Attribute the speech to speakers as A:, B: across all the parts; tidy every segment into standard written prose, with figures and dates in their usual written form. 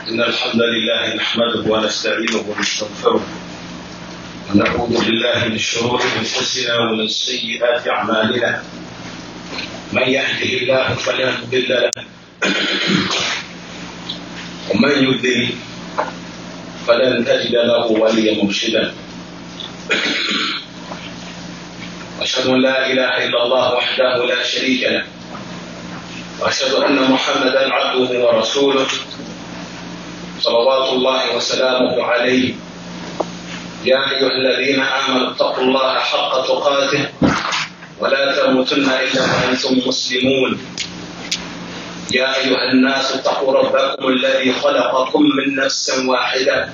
A: إن الحمد لله نحمده ونستعينه ونستغفره ونعوذ بالله من شرور أنفسنا ومن سيئات أعمالنا. من يهده الله فلا مضل له ومن يضلل فلن تجد له وليا مرشدا. وأشهد أن لا إله إلا الله وحده لا شريك له، وأشهد أن محمدا عبده ورسوله صلوات الله وسلامه عليه. يا أيها الذين آمنوا اتقوا الله حق تقاته ولا تموتن إلا وأنتم مسلمون. يا أيها الناس اتقوا ربكم الذي خلقكم من نفس واحدة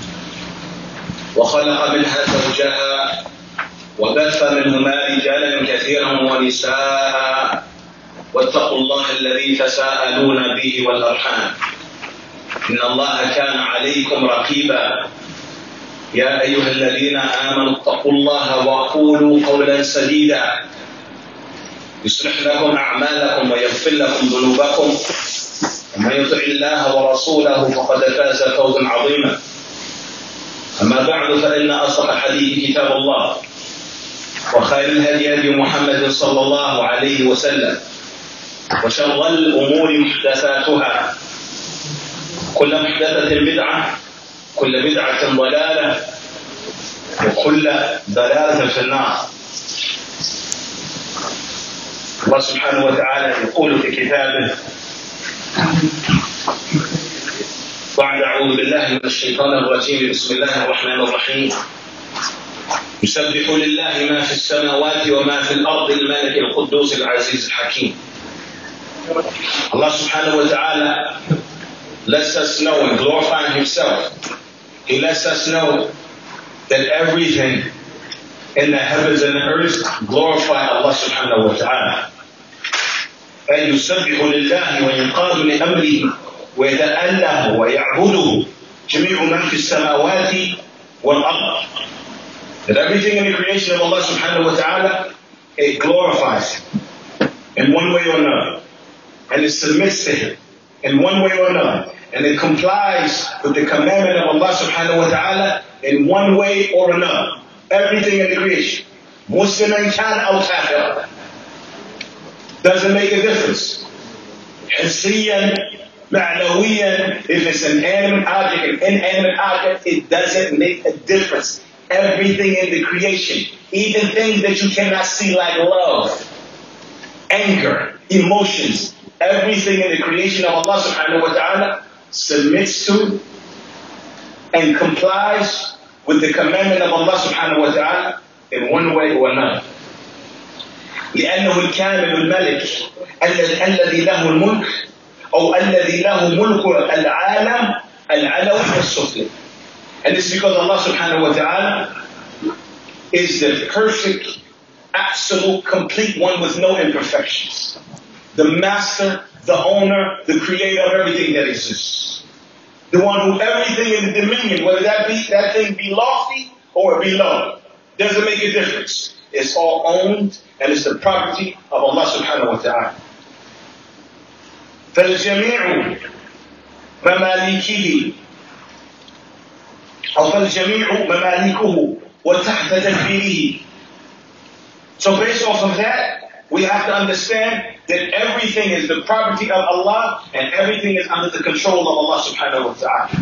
A: وخلق منها زوجها وبث منهما رجالا كثيرا ونساء، واتقوا الله الذي تساءلون به والأرحام إن الله كان عليكم رقيبا. يا أيها الذين آمنوا اتقوا الله وقولوا قولا سديدا يصلح لكم أعمالكم ويغفر لكم ذنوبكم، ومن يطع الله ورسوله فقد فاز فوزا عظيما. أما بعد، فإن أصدق الحديث كتاب الله، وخير الهدي هدي محمد صلى الله عليه وسلم، وشر الأمور محدثاتها، كل محدثة بدعة، كل بدعة ضلالة، وكل ضلالة في النار. الله سبحانه وتعالى يقول في كتابه بعد أعوذ بالله من الشيطان الرجيم بسم الله الرحمن الرحيم: يسبح لله ما في السماوات وما في الأرض الملك القدوس العزيز الحكيم. Allah subhanahu wa ta'ala lets us know and glorifying himself. He lets us know that everything in the heavens and the earth glorify Allah subhanahu wa ta'ala. أي يسبح لله وينقاد لأمره ويتأله ويعبده جميع من في السماوات والأرض. That everything in the creation of Allah subhanahu wa ta'ala, it glorifies him in one way or another, and it submits to him in one way or another, and it complies with the commandment of Allah subhanahu wa ta'ala in one way or another. Everything in the creation, Muslim and Khan or Kafir, doesn't make a difference. Hissiyan, ma'nawiyan, if it's an animate object, an inanimate object, it doesn't make a difference. Everything in the creation, even things that you cannot see like love, anger, emotions, everything in the creation of Allah subhanahu wa ta'ala submits to and complies with the commandment of Allah subhanahu wa ta'ala in one way or another. لأنه الكامل الملك الذي له الملك أو الذي له ملك العالم العلوي والسفلي. And it's because Allah subhanahu wa ta'ala is the perfect, absolute, complete one with no imperfections. The master, the owner, the creator of everything that exists. The one who everything in the dominion, whether that thing be lofty or be low, doesn't make a difference. It's all owned and it's the property of Allah subhanahu wa ta'ala. فالجميع مماليكه أو فالجميع مماليكه وتحت تدبيره. So based off of that, we have to understand that everything is the property of Allah and everything is under the control of Allah subhanahu wa ta'ala.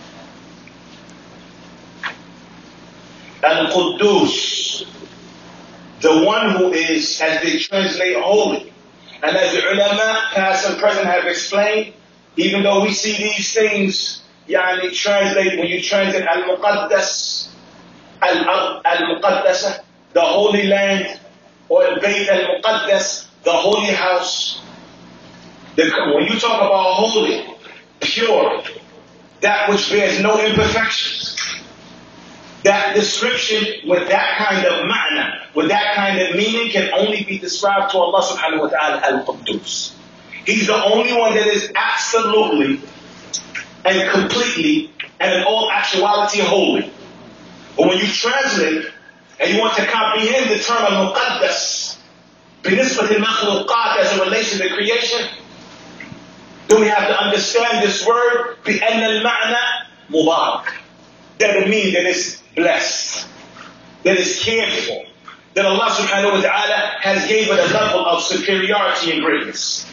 A: Al-Quddus, the one who is, as they translate, holy. And as the ulama, past and present, have explained, even though we see these things, translate, when you translate Al-Muqaddas, Al-Muqaddasa, the Holy Land, or Al-Bayt Al-Muqaddas, the Holy House. When you talk about holy, pure, that which bears no imperfections, that description with that kind of ma'na, with that kind of meaning, can only be described to Allah subhanahu wa ta'ala Al-Quddus. He's the only one that is absolutely and completely and in all actuality holy. But when you translate and you want to comprehend the term al-muqaddas, بنسبة المخلوقات as it relates to the creation, Then we have to understand this word, بأن المعنى مبارك. That it means that it's blessed, that it's cared for, that Allah subhanahu wa ta'ala has gave it a level of superiority and greatness.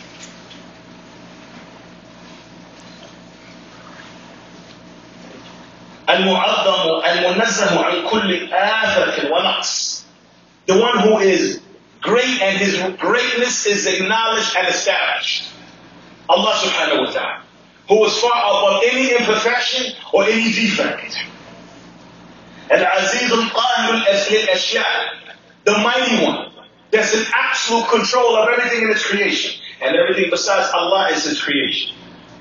A: المعظم المنزه عن كل آفة ونقص. The one who is great and his greatness is acknowledged and established. Allah subhanahu wa ta'ala, who is far above any imperfection or any defect. Al-Aziz al-Qahir al-Ashya', the mighty one, that's in absolute control of everything in its creation. And everything besides Allah is his creation.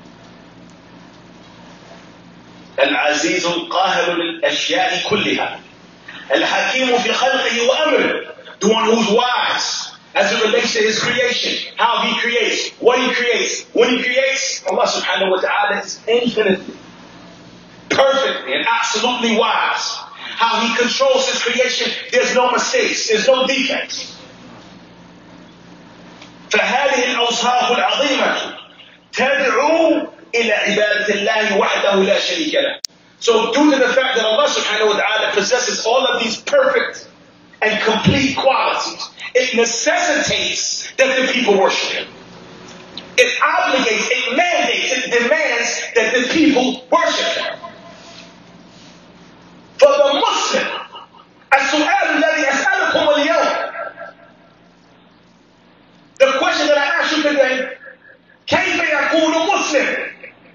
A: العزيز القاهر للأشياء كلها الحكيم في خلقه وأمره, the one who's wise as it relates to his creation, how he creates, what he creates, when he creates. Allah subhanahu wa ta'ala is infinitely, perfectly and absolutely wise. How he controls his creation, there's no mistakes, there's no defects. فهذه الأوصاف العظيمة تدعو إلى عبادة الله وحده لا شريك له. So due to the fact that Allah subhanahu wa ta'ala possesses all of these perfect and complete qualities, it necessitates that the people worship him. It obligates, it mandates, it demands that the people worship him. For the Muslim, السؤال الذي أسألكم اليوم, the question that I ask you today, كيف يكون مسلم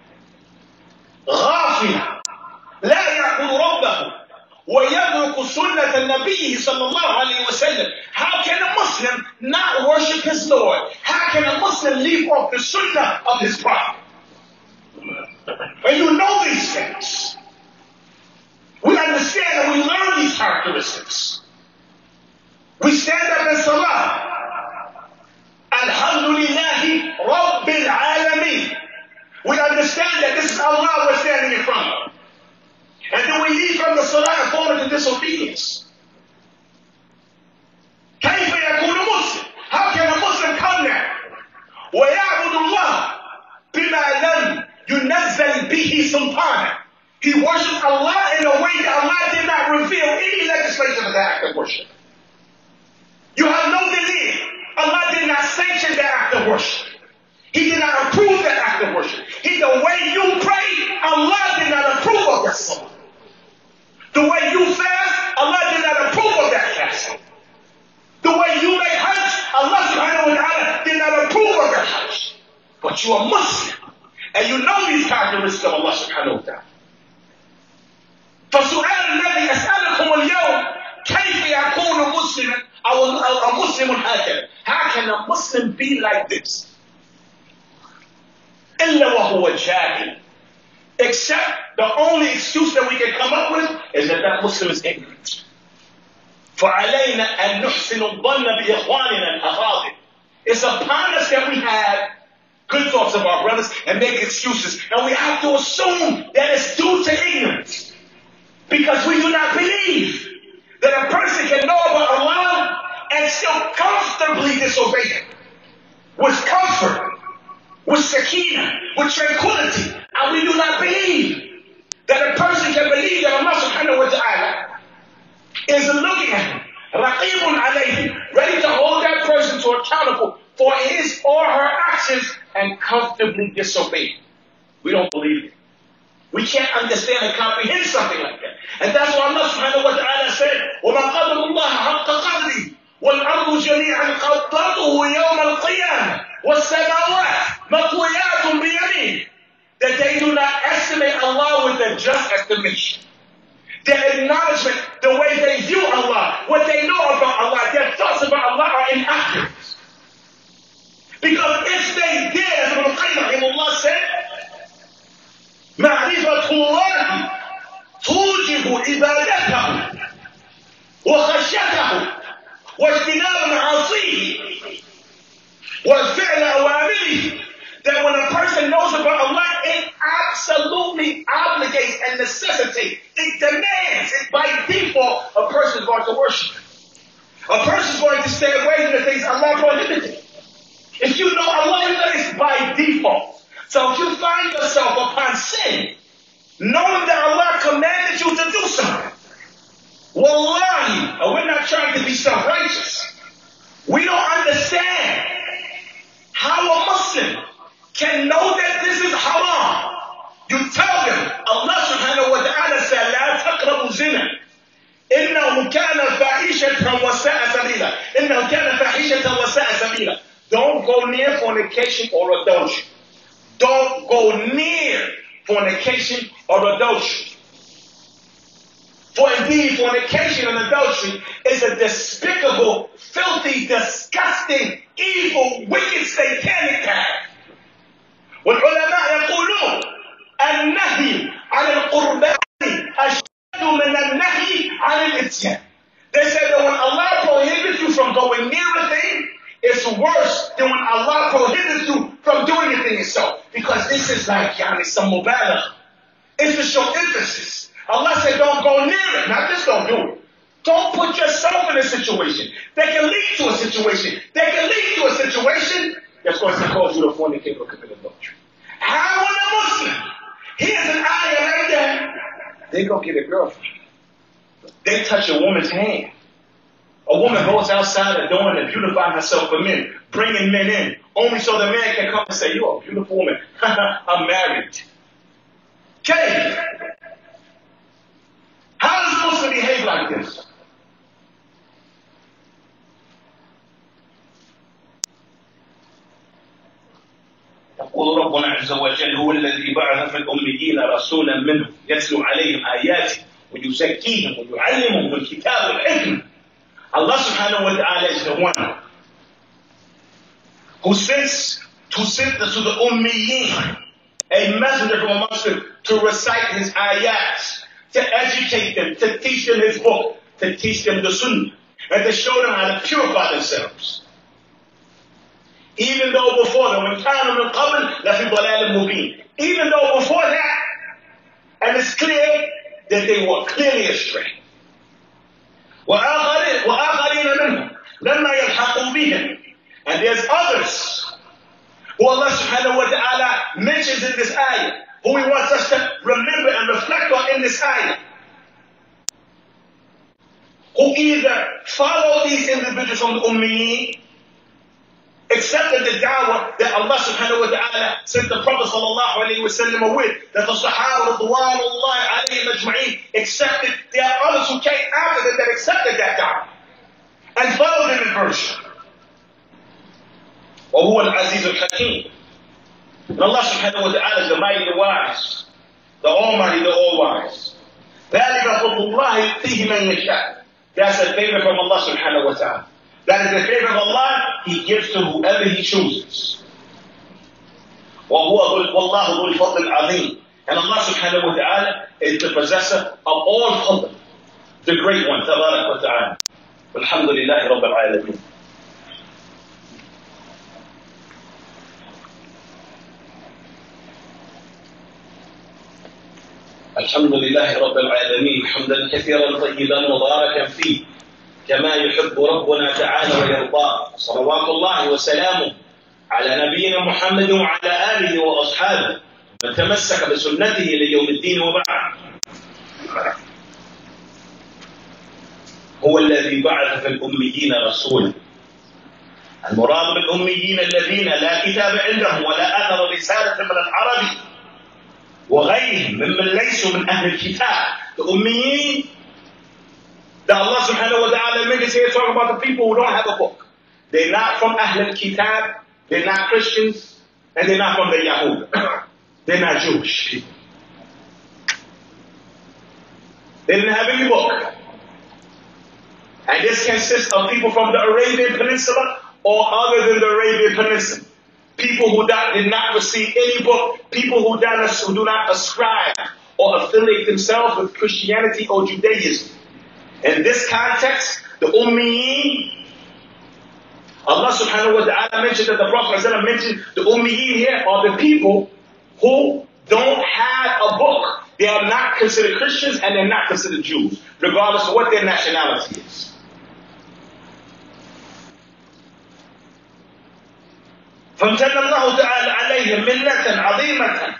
A: غافلا لا يعبد ربه ويترك سنة النبي صلى الله عليه وسلم? How can a Muslim not worship his Lord? How can a Muslim leave off the sunnah of his prophet? And you know these things. We understand and we learn these characteristics. We stand up in salah. Alhamdulillahi Rabbil Alameen. We understand that this is Allah we're standing in front of. And then we leave from the salah and fall into disobedience. كيف يكون مسلم? How can a Muslim come there ويعبد الله بما لم ينزل به سلطانا? He worships Allah in a way that Allah did not reveal any legislation of the act of worship. You have no belief. Allah did not sanction that act of worship. He did not approve that act of worship. The way you pray, Allah did not approve of that salah. The way you fast, Allah did not approve of that fast. The way you make hajj, Allah subhanahu wa ta'ala did not approve of that hajj. But you are Muslim, and you know these characteristics of Allah subhanahu wa ta'ala. فالسؤال الذي أسألكم اليوم, كيف يكون مسلما أو مسلم هكذا? How can a Muslim be like this? إلا وهو جاهل. Except the only excuse that we can come up with is that that Muslim is ignorant. فعلينا أن نحسن الظن بإخواننا الأفاضل. It's upon us that we have good thoughts of our brothers and make excuses, and we have to assume that it's due to ignorance. Because we do not believe that a person can know about Allah and still comfortably disobey him. With comfort, with sakina, with tranquility. And we do not believe that a person can believe that Allah subhanahu wa ta'ala is looking at him, raqibun alayhi, ready to hold that person to accountable for his or her actions and comfortably disobey him. We don't believe it. We can't understand and comprehend something like that. And that's why Allah subhanahu wa ta'ala said, وَمَا قَدْرُ اللَّهَ حَقَّ قَدْرِهِ وَالْأَرْضُ جَمِيعًا قَبْضَتُهُ يَوْمَ الْقِيَامَةِ وَالسَّمَاوَاتُ مَطْوِيَاتٌ بِيَمِينِهِ. That they do not estimate Allah with a just estimation. Their acknowledgement, the way they view Allah, what they know about Allah, their thoughts about Allah are inaccurate. Because if they did, as Ibn Qayyim rahimahullah said, معرفة الله توجب عبادته وخشيته واجتناب معاصيه وفعل أوامره. That when a person knows about Allah, it absolutely obligates and necessitates, it demands, it by default, a person is going to worship. A person is going to stay away from the things Allah prohibited. If you know Allah, it's by default. So if you find yourself upon sin, knowing that Allah commanded you to do something, wallahi, and we're not trying to be self-righteous, we don't understand how a Muslim can know that this is haram. You tell them, Allah subhanahu wa ta'ala said, لا تقربوا الزنا إنه كان فاحشة وساء سبيلا. إنه كان فاحشة وساء سبيلا. Don't go near fornication or adultery. Don't go near fornication or adultery. For indeed, fornication and adultery is a despicable, filthy, disgusting, evil, wicked, satanic act. والعلماء يقولون النهي عن القربان أشد من النهي عن الإتيان. They say that when Allah prohibits you from going near a thing, it's worse than when Allah prohibits you from doing it in yourself. Because this is like some mubalagh. It's to show emphasis. Allah said don't go near it, not just don't do it. Don't put yourself in a situation that can lead to a situation that's going to cause you to fornicate or commit adultery. How when a Muslim here's an ayah like that, they go get a girlfriend. They touch a woman's hand. A woman goes outside the door and beautify herself for men, bringing men in, only so the man can come and say, you're a beautiful woman. I'm married. Okay. How does a Muslim behave like this? يقول ربنا عز وجل هو الذي بعث في الأميين رسولا منهم يتلو عليهم آياته ويزكيهم ويعلمهم الكتاب والحكمة. Allah subhanahu wa ta'ala is the one who sends to the Ummiyin, a messenger from amongst them, to recite his ayats, to educate them, to teach them his book, to teach them the sunnah, and to show them how to purify themselves. Even though before them, when كانوا من قبل لفي ضلال مبين. Even though before that, and it's clear that they were clearly astray. وآخرين منهم لما يلحقوا بهم. And there's others who Allah subhanahu wa ta'ala mentions in this ayah, who He wants us to remember and reflect on in this ayah, who either follow these individuals from the Ummiyyin, accepted the da'wah that Allah subhanahu wa ta'ala sent the Prophet sallallahu alayhi wa sallam with, that the Sahaba radwanullahi alayhim ajma'in accepted. There are others who came after them that accepted that da'wah and followed them in version. وهو العزيز الحكيم. And Allah subhanahu wa ta'ala is the mighty, the wise, the almighty, the all-wise. ذلك فضل الله يؤتيه من يشاء. That's a favor from Allah subhanahu wa ta'ala. That is the favor of Allah, He gives to whoever He chooses. وَاللَّهُ ذُو الْفَضْلِ الْعَظِيمِ. And Allah subhanahu wa ta'ala is the possessor of all fadl, the great one, تبارك وتعالى. والحمد لله رب العالمين. الحمد لله رب العالمين حمدا كثيرا طيبا مباركا فيه كما يحب ربنا تعالى ويرضاه. صلوات الله وسلامه على نبينا محمد وعلى آله وأصحابه من تمسك بسنته ليوم الدين وبعد. هو الذي بعث في الأميين رسولا. المراد بالأميين الذين لا كتاب عندهم ولا أثر رسالة من العرب وغيرهم ممن ليسوا من أهل الكتاب. The Ummiyin that Allah subhanahu wa ta'ala made us here talking about the people who don't have a book. They're not from Ahl al-Kitab, they're not Christians, and they're not from the Yahud. They're not Jewish. They didn't have any book. And this consists of people from the Arabian Peninsula or other than the Arabian Peninsula. People who did not receive any book, people who do not ascribe or affiliate themselves with Christianity or Judaism. In this context, the Ummiyin, Allah subhanahu wa ta'ala mentioned that the Prophet mentioned the Ummiyin here are the people who don't have a book. They are not considered Christians and they're not considered Jews, regardless of what their nationality is. فامتن الله تعالى عليهم منة عظيمة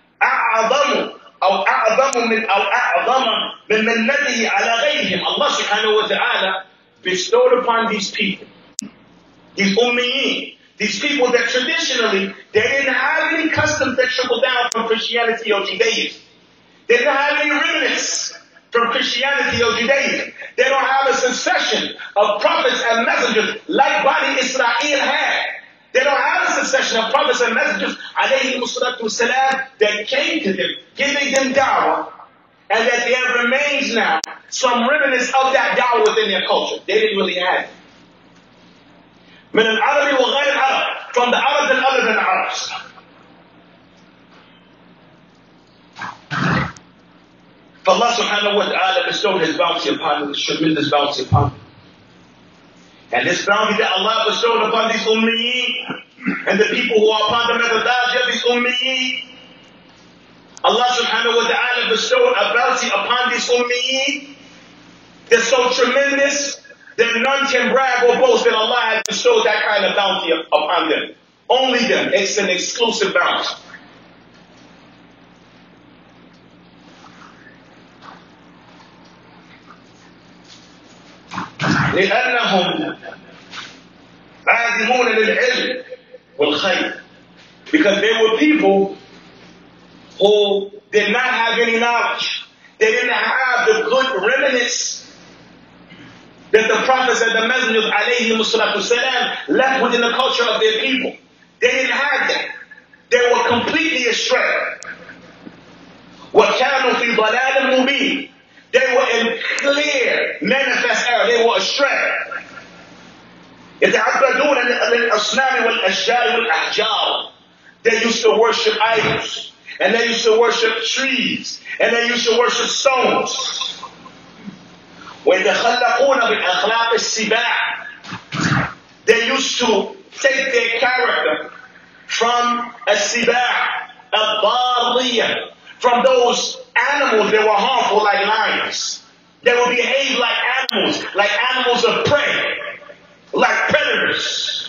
A: أعظم من منته على غيرهم. Allah subhanahu wa ta'ala bestowed upon these people, these ummiyin, these people that traditionally, they didn't have any customs that trickled down from Christianity or Judaism. They didn't have any remnants from Christianity or Judaism. They don't have a succession of prophets and messengers like Bani Israel had. They don't have a succession of prophets and messengers, alayhi salatu wasalam, that came to them, giving them da'wah, and that there remains now some remnants of that da'wah within their culture. They didn't really have it. من العرب وغير العرب, from the Arabs and other than the Arabs. Allah subhanahu wa ta'ala bestowed His bounty upon them, His tremendous bounty upon them. And this bounty that Allah bestowed upon these ummiyin and the people who are upon the methodology of these ummiyin, Allah subhanahu wa ta'ala bestowed a bounty upon these ummiyin that's so tremendous that none can brag or boast that Allah has bestowed that kind of bounty upon them. Only them. It's an exclusive bounty. لأنهم عادمون للعلم والخير, because they were people who did not have any knowledge. They didn't have the good remnants that the prophets and the messengers alayhi salatu wasalam left within the culture of their people. They didn't have that. They were completely astray. وَكَانُوا فِي ضَلَالٍ مُبِينٍ. They were in clear, manifest error. They were astray. يتعبدون للأصنام والأشجار والأحجار. They used to worship idols, and they used to worship trees, and they used to worship stones. ويتخلقون بأخلاق السباع. They used to take their character from السباع الضارية, from those animals that were harmful like lions. They would behave like animals of prey, like predators.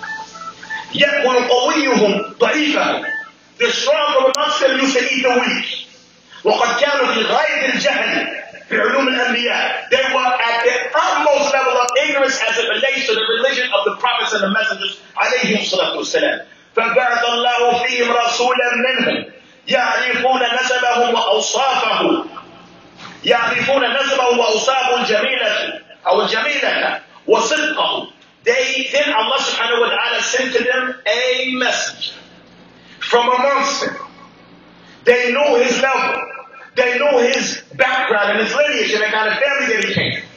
A: يأكل قويهم ضعيفهم. The strong amongst them used to eat the weak. وقد كانوا في غاية الجهل في علوم الأنبياء. They were at the utmost level of ignorance as it relates to the religion of the prophets and the messengers عليهم الصلاة والسلام. فبعث الله فيهم رسولا منهم يعرفون نسبهم وأوصافه. يعرفون نسبه وأوصافه الجميلة أو الجميلة وصدقه. Then Allah subhanahu wa ta'ala sent to them a messenger from amongst them. They knew his level. They knew his background and his lineage and the kind of family that he came from.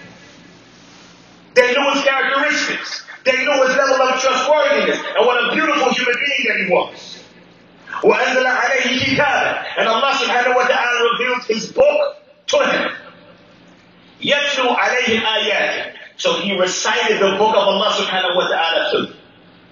A: They knew his characteristics. They knew his level of trustworthiness and what a beautiful human being that he was. وَأَنزَلَ عَلَيْهِ كِتَابًا. And Allah subhanahu wa ta'ala revealed his book to him. يَتْلُو عَلَيْهِمْ آيَاتِهِ. So he recited the book of Allah subhanahu wa ta'ala to them.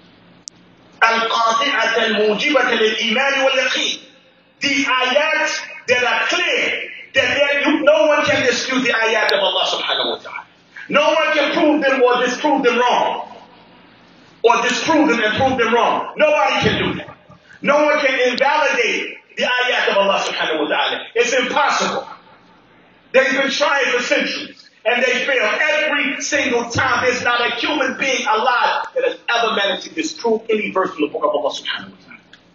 A: الْقَاطِعَةَ الْمُوجِبَةَ لِلْإِيمَانِ وَالْيَقِينِ. These ayat that are clear, that no one can dispute the ayat of Allah subhanahu wa ta'ala. No one can prove them or disprove them wrong. Or disprove them and prove them wrong. Nobody can do that. No one can invalidate the ayat of Allah subhanahu wa ta'ala. It's impossible. They've been trying for centuries. And they fail every single time. There's not a human being alive that has ever managed to disprove any verse from the book of Allah subhanahu wa ta'ala.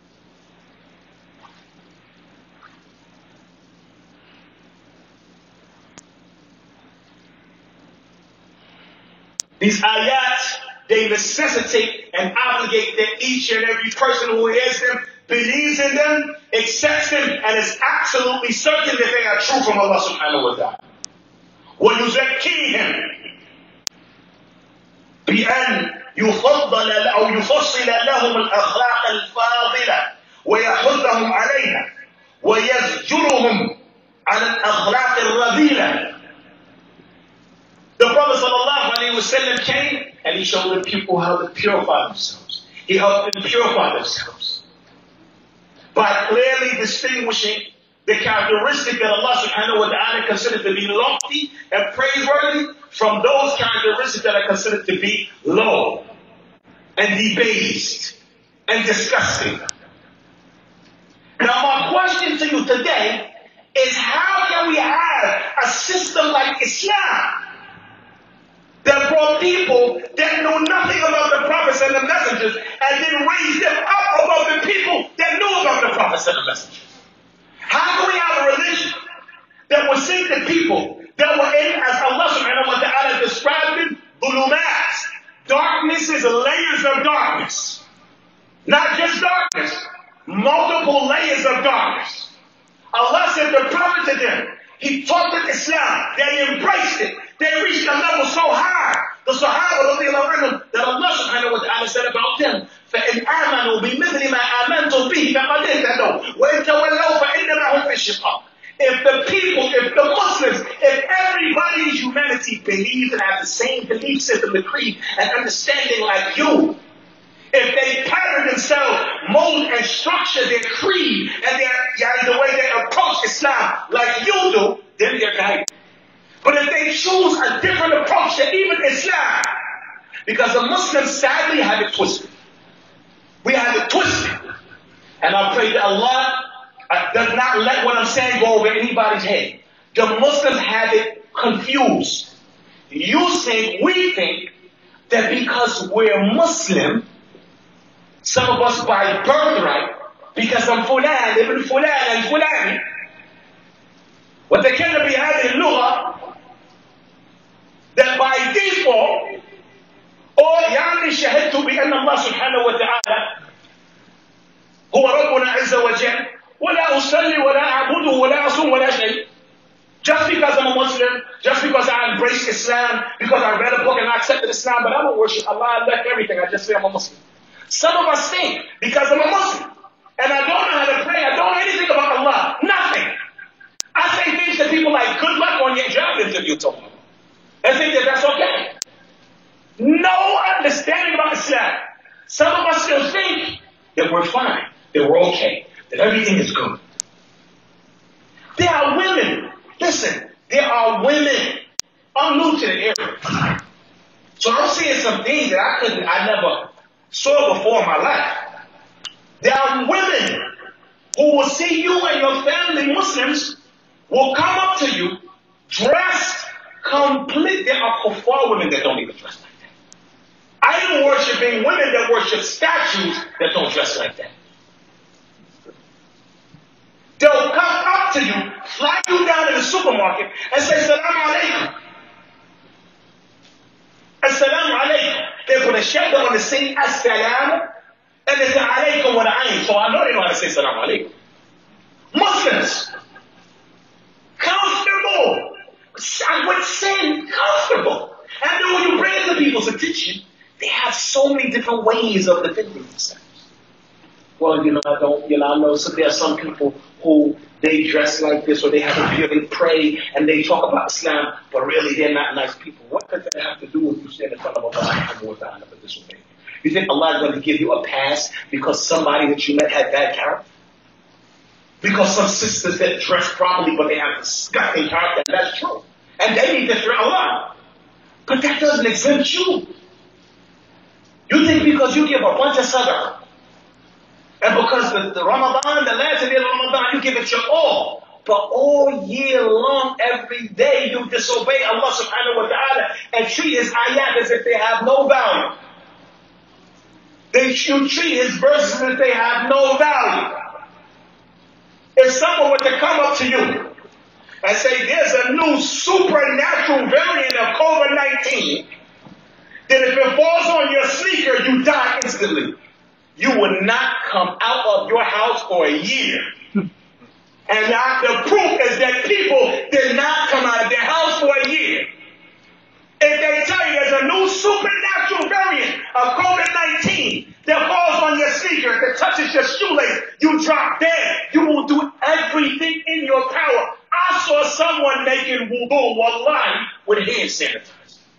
A: These ayat, they necessitate and obligate that each and every person who hears them, believes in them, accepts them, and is absolutely certain that they are true from Allah subhanahu wa ta'ala. ويزكيهم بأن يفضل أو يفصل لهم الأخلاق الفاضلة ويحثهم عليها ويزجرهم على الأخلاق الرذيلة. The Prophet ﷺ came and he showed the people how to purify themselves. He helped them purify themselves by clearly distinguishing the characteristic that Allah subhanahu wa ta'ala considered to be lofty and praiseworthy from those characteristics that are considered to be low and debased and disgusting. Now my question to you today is, how can we have a system like Islam that brought people that know nothing about the prophets and the messengers and then raised them up above the people that knew about the prophets and the messengers? How can we have a religion that will save the people that were in, as Allah subhanahu wa ta'ala described it, dhulumat, darknesses, layers of darkness. Not just darkness, multiple layers of darkness. Allah sent the prophet to them. He taught them Islam. They embraced it. They reached a level so high. The Sahaba that Allah subhanahu wa ta'ala said about them, فَإِنْ آمَنُوا بِمِثْلِ مَا آمَنْتُمْ بِهِ فَقَدْ اهْتَدَوْا وَإِنْ تَوَلَّوْا فَإِنَّمَا هُمْ فِي الشِّقَاقِ. If the people, if the Muslims, if everybody in humanity believes and has the same belief system, the creed, and understanding like you, if they pattern themselves, mold and structure their creed and the way they approach Islam like you do, then they're guided. But if they choose a different approach to even Islam, because the Muslims sadly have it twisted. We have it twisted. And I pray that Allah does not let what I'm saying go over anybody's head. The Muslims have it confused. We think that because we're Muslim, some of us by birthright, because I'm Fulan, Ibn Fulan and Fulani, وتكلم بهذه اللغة, that by default, or يعني شهدت بأن الله سبحانه وتعالى هو ربنا عز وجل ولا أصلي ولا أعبده ولا أصوم ولا شيء. Just because I'm a Muslim, just because I embrace Islam, because I read a book and I accepted Islam, but I don't worship Allah, I left everything, I just say I'm a Muslim. Some of us think, because I'm a Muslim, and I don't know how to pray, I don't know anything about Allah, nothing. I say things to people like, good luck on your job interview tomorrow. And think that that's okay. No understanding about Islam. Some of us still think that we're fine, that we're okay, that everything is good. There are women, listen, there are women, I'm new to the area. So I'm seeing some things that I never saw before in my life. There are women who will see you and your family, Muslims, will come up to you dressed completely. There are kuffar women that don't even dress like that. Idol worshiping women that worship statues that don't dress like that. They'll come up to you, flag you down in the supermarket, and say, Assalamu alaikum. Assalamu alaikum. They put a shadda on the saying Assalam, and they say alaikum wa ayn. So I know they know how to say Assalamu alaikum. Muslims, comfortable. I would say comfortable. And then when you bring it to people's attention, they have so many different ways of defending themselves. Well, I know there are some people who they dress like this, or they have a beard and pray, and they talk about Islam, but really they're not nice people. What does that have to do with you stand in front of Allah subhanahu wa ta'ala for disobeying? You think Allah is going to give you a pass because somebody that you met had bad character? Because some sisters that dress properly, but they have disgusting character, that's true. And they need to fear Allah. But that doesn't exempt you. You think because you give a bunch of sadaqah, and because the Ramadan, the last day of Ramadan, you give it your all. But all year long, every day, you disobey Allah subhanahu wa ta'ala and treat His ayat as if they have no value. You treat His verses as if they have no value. If someone were to come up to you and say, there's a new supernatural variant of COVID-19, then if it falls on your sneaker, you die instantly. You would not come out of your house for a year. And the proof is that people did not come out of their house for a year. If they tell you there's a new supernatural variant of COVID-19 that falls on your sneaker, that touches your shoelace, you drop dead. You will do everything in your power. I saw someone making wudu, wallahi, with hand sanitizer.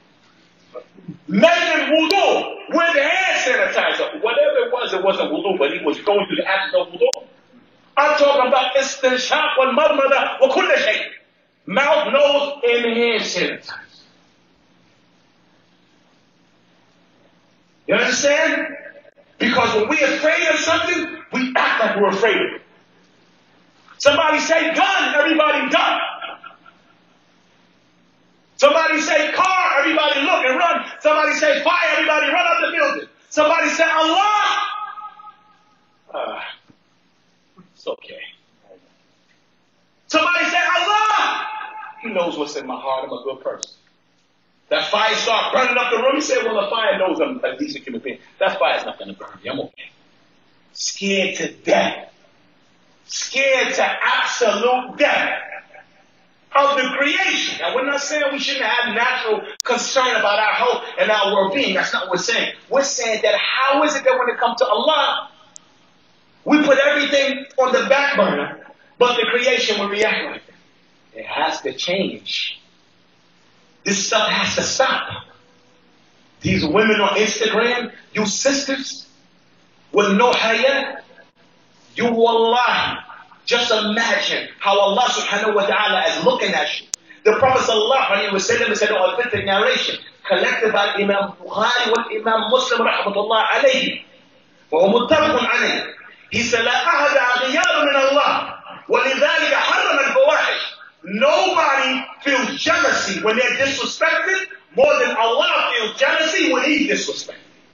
A: Making wudu with hand sanitizer. Whatever it wasn't wudu, but he was going through the act of wudu. I'm talking about istinshaq wal marmada wa kulla shay. Mouth, nose, and hand sanitizer. You understand? Because when we're afraid of something, we act like we're afraid of it. Somebody say gun, everybody duck. Somebody say car, everybody look and run. Somebody say fire, everybody run out the building. Somebody say Allah. It's okay. Somebody say Allah. He knows what's in my heart. I'm a good person. That fire start burning up the room. He said, well, the fire knows I'm a decent human being. That fire's not going to burn me. I'm okay. Scared to death. Scared to absolute death of the creation. Now, we're not saying we shouldn't have natural concern about our health and our well-being. That's not what we're saying. We're saying that how is it that when it comes to Allah, we put everything on the back burner, but the creation will react like that? It has to change. This stuff has to stop. These women on Instagram, you sisters, with no haya, you wallahi, just imagine how Allah subhanahu wa ta'ala is looking at you. The Prophet sallallahu alayhi wa sallam said an authentic narration, collected by Imam Bukhari and Imam Muslim rahmatullah alayhi, وهو متفق عليه. He said, لا أحد غيار من الله ولذلك حرم الفواحش. Nobody feels jealousy when they're disrespected more than Allah feels jealousy when he's disrespected.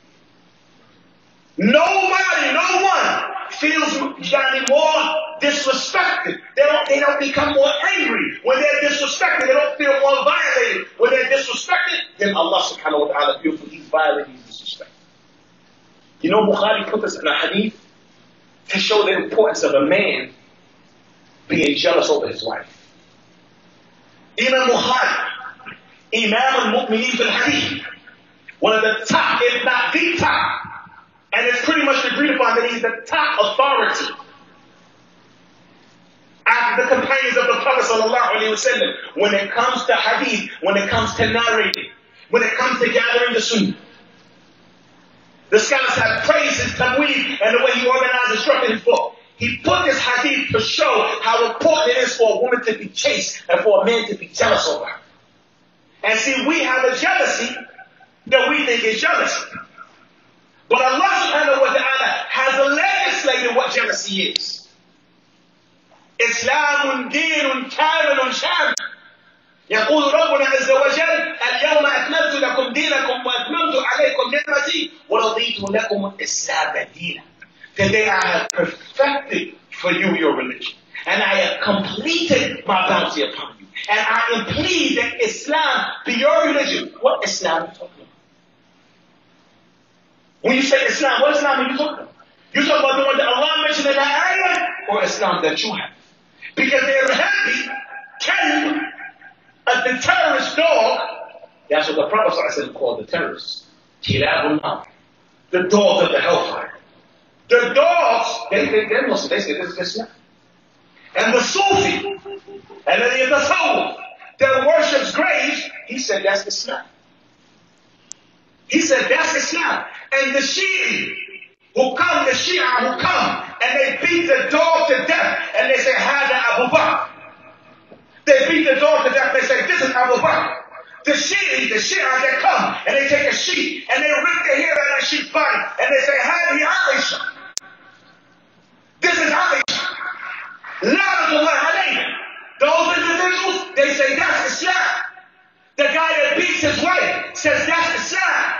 A: Nobody, no one feels more disrespected. They don't become more angry when they're disrespected. They don't feel more violated when they're disrespected than Allah subhanahu wa ta'ala feels when he's violated, he's disrespected. You know, Bukhari put this in a hadith to show the importance of a man being jealous over his wife. Imam Bukhari, Imam al-Mu'mineen fil Hadith, one of the top, if not the top, and it's pretty much agreed upon that he's the top authority after the companions of the Prophet sallallahu alaihi wasallam when it comes to hadith, when it comes to narrating, when it comes to gathering the sunnah. The scholars have praised his tabweed and the way he organized and structured his book. He put this hadith to show how important it is for a woman to be chaste and for a man to be jealous over her. And see, we have a jealousy that we think is jealousy. But Allah subhanahu wa ta'ala has legislated what jealousy is. Islamun dinun kamilun shamil. يقول ربنا عز وجل اليوم أكملت لكم دينكم وأتممت عليكم نعمتي ورضيت لكم الإسلام دينا. Today I have perfected for you your religion. And I have completed my bounty upon you. And I am pleased that Islam be your religion. What Islam are you talking about? When you say Islam, what Islam are you talking about? You talking about the one that Allah mentioned in that ayah, or Islam that you have? Because they're happy, Kalb, the terrorist dog, that's what the Prophet called the terrorists. Kilabun, the dogs of the hellfire. The dogs, they're Muslim, they say this is Islam. And the Sufi, and then the Tasawwuf, that worships graves, he said that's Islam. He said that's Islam. And the Shia who come, and they beat the dog to death, and they say, Hada Abu Bakr. They beat the dog to death, they say, this is Abu Bakr. The Shia, they come, and they take a sheep, and they rip the hair out of that sheep's body, and they say, Hadi Aisha. This is Aisha. La'natullah alayhim. Those individuals, they say, that's Islam. The guy that beats his wife says, that's Islam.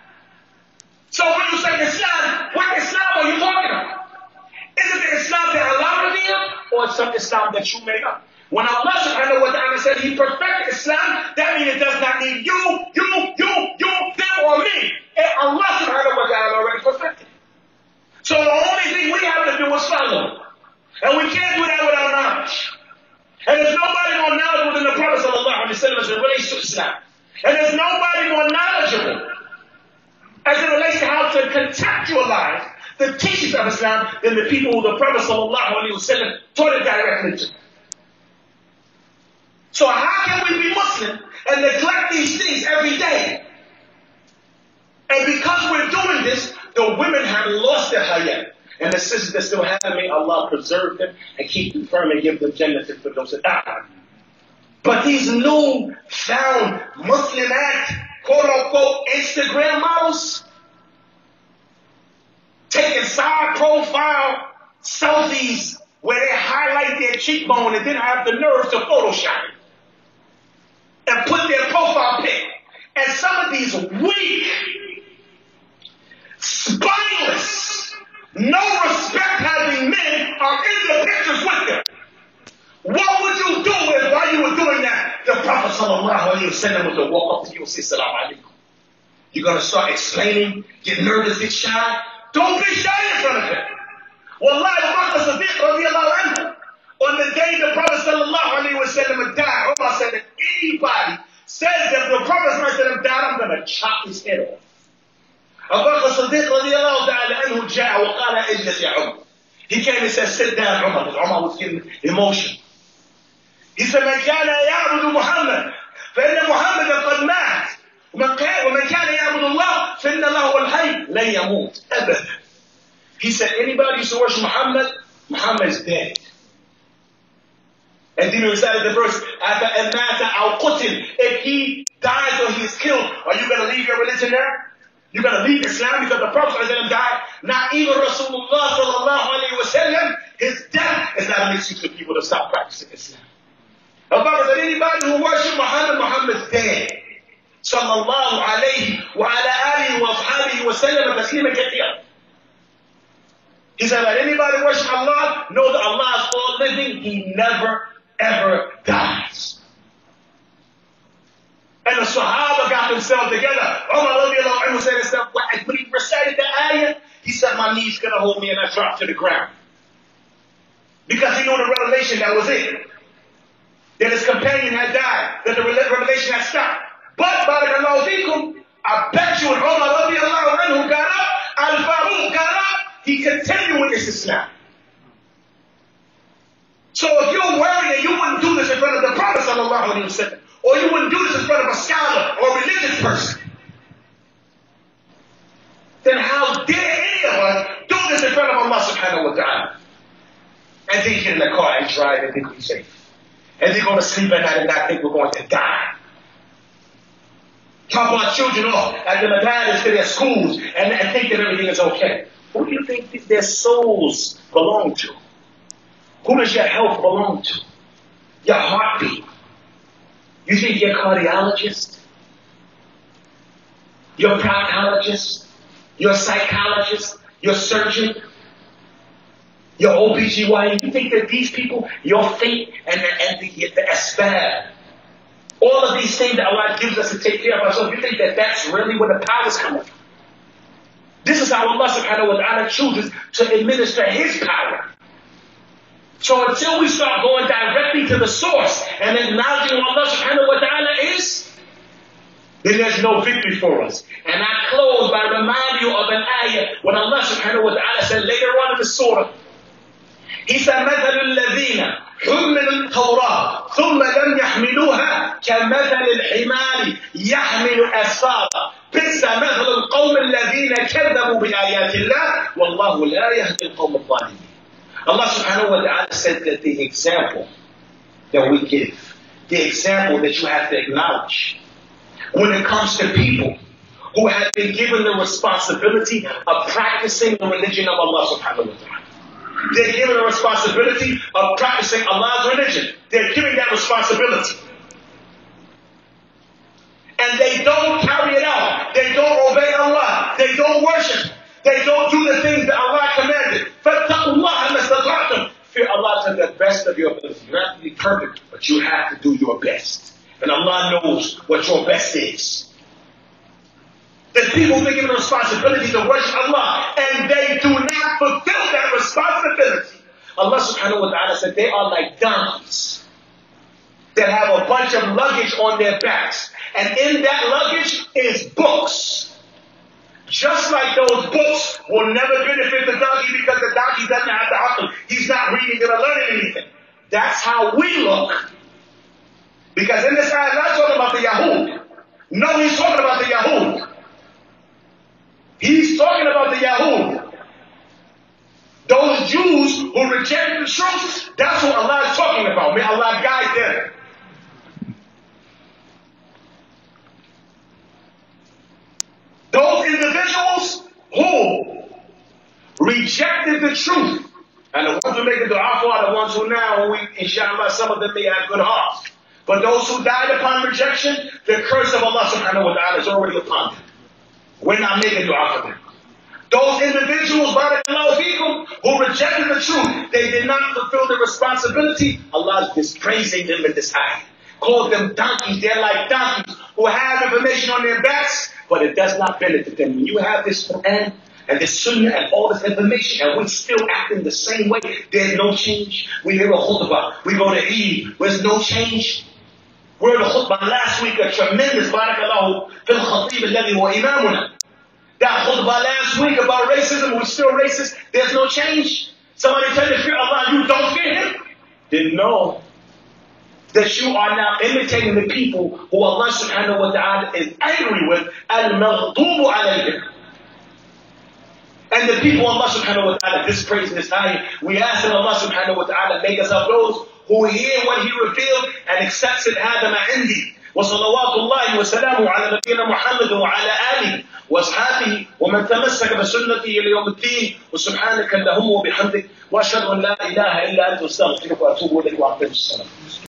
A: So when you say Islam, what Islam are you talking about? Is it the Islam that Allah revealed, or some Islam that you made up? When Allah subhanahu wa ta'ala said he perfected Islam, that means it does not need you, them, or me. And Allah subhanahu wa ta'ala already perfected it. So the only thing we have to do is follow. And we can't do that without knowledge. And there's nobody more knowledgeable than the Prophet sallallahu alaihi wasallam as it relates to Islam. And there's nobody more knowledgeable as it relates to how to contextualize the teachings of Islam than the people who the Prophet sallallahu alaihi wasallam taught it directly to. So how can we be Muslim and neglect these things every day? And because we're doing this, the women have lost their hayat. And the sisters that still have it, may Allah preserve them and keep them firm and give them Jannah for those that die. But these new found Muslim act, quote unquote, Instagram models, taking side profile selfies where they highlight their cheekbone and then have the nerve to Photoshop it and put their profile pic. And some of these weak, spineless, no respect having men are in the pictures with them. What would you do if while you were doing that, the Prophet sallallahu alayhi wa sallam would walk up to you and say, Salaam alaikum? You're going to start explaining, get nervous, get shy? Don't be shy in front of him. Wallahi, Abu Bakr Siddiq radiallahu anhu, on the day the Prophet sallallahu alayhi wa sallam died, Umar said, if anybody says that the Prophet sallallahu alayhi wa sallam died, I'm going to chop his head off. Abu Bakr Siddiq radiallahu ta'ala anhu ja'a wa qala ijlis ya Umar. He came and said, sit down, Umar, because Umar was getting emotional. He said, من كان يعبد محمد فإن محمد قد مات ومن كان يعبد الله فإن الله الحي لن يموت أبدا. He said, anybody who used to worship Muhammad, Muhammad is dead. And then he recited the verse, if he dies or he is killed, are you going to leave your religion there? You're going to leave Islam because the Prophet died? Not even Rasulullah sallallahu alayhi wa sallam, his death is not an excuse for people to stop practicing Islam. Abu Bakr said, anybody who worships Muhammad, Muhammad's dead. Sallallahu alayhi wa ala alihi wa ashabihi wa sallam taslima kathira. He said, let anybody worship Allah, know that Allah is all living. He never, ever dies. And the Sahaba got themselves together. Umar radiallahu anhu said himself, when he recited the ayah, he said, my knees going to hold me, and I dropped to the ground. Because he knew the revelation that was it. That his companion had died, that the revelation had stopped. But, barakallahu fikum, I bet you when Umar radiallahu anhu got up, Al-Faruq got up, he continued with this Islam. So if you're worried that you wouldn't do this in front of the Prophet sallallahu alaihi wasallam, or you wouldn't do this in front of a scholar or a religious person, then how dare any of us do this in front of Allah subhanahu wa ta'ala? And then get in the car and drive and think we're safe. And they're going to sleep at night and not think we're going to die. Drop our children off at the madaris to their schools and think that everything is okay. Who do you think their souls belong to? Who does your health belong to? Your heartbeat. You think your cardiologist? Your proctologist? Your psychologist? Your surgeon? Your OBGYN, you think that these people, your fate and the asbab, all of these things that Allah gives us to take care of ourselves, you think that that's really where the power is coming from? This is how Allah subhanahu wa ta'ala chooses to administer His power. So until we start going directly to the source and acknowledging what Allah subhanahu wa ta'ala is, then there's no victory for us. And I close by reminding you of an ayah when Allah subhanahu wa ta'ala said later on in the surah, He said, مثل الذين حملوا التوراة ثم لم يحملوها كمثل الحمار يحمل أسفارا بئس مثل القوم الذين كذبوا بآيات الله والله لا يهدي القوم الظالمين. Allah subhanahu wa ta'ala said that the example that we give, the example that you have to acknowledge when it comes to people who have been given the responsibility of practicing the religion of Allah subhanahu wa ta'ala. They're given the responsibility of practicing Allah's religion. They're given that responsibility. And they don't carry it out. They don't obey Allah. They don't worship. They don't do the things that Allah commanded. فَاتَّقُوا اللَّهَ مَا اسْتَطَعْتُمْ. Fear Allah to the best of your ability. You have to be perfect, but you have to do your best. And Allah knows what your best is. The people who are given the responsibility to worship Allah and they do not fulfill that responsibility. Allah subhanahu wa ta'ala said they are like donkeys that have a bunch of luggage on their backs. And in that luggage is books. Just like those books will never benefit the donkey because the donkey doesn't have the aql. He's not reading or learning anything. That's how we look. Because in this ayah, not talking about the Yahud. No, he's talking about the Yahud. He's talking about the Yahud. Those Jews who rejected the truth, that's what Allah is talking about. May Allah guide them. Those individuals who rejected the truth. And the ones who make the dua for are the ones who now, inshallah, some of them may have good hearts. But those who died upon rejection, the curse of Allah subhanahu wa ta'ala is already upon them. We're not making dua for them. Those individuals, barakallahu feekum, who rejected the truth, they did not fulfill their responsibility. Allah is dispraising them in this ayah. Called them donkeys. They're like donkeys who have information on their backs, but it does not benefit them. When you have this Quran and this Sunnah and all this information, and we still acting the same way, there's no change. We hear a khutbah, we go to Eid, there's no change. We heard a khutbah last week, a tremendous barakallahu fil khatib alladhi huwa imamuna. That khutbah last week about racism, we're still racist, there's no change. Somebody tell you to fear Allah, you don't fear Him. Didn't know that you are now imitating the people who Allah subhanahu wa ta'ala is angry with, al-maghdubu alayhim. And the people Allah subhanahu wa ta'ala dispraising this ayah. We ask that Allah subhanahu wa ta'ala make us of those who hear what He revealed and accepts it. هذا ما عندي وصلوات الله وسلامه على نبينا محمد وعلى آله وأصحابه ومن تمسك بسنته إلى يوم الدين وسبحانك اللهم وبحمدك وأشهد أن لا إله إلا أنت أستغفرك وأتوب إليك وأقم الصلاة.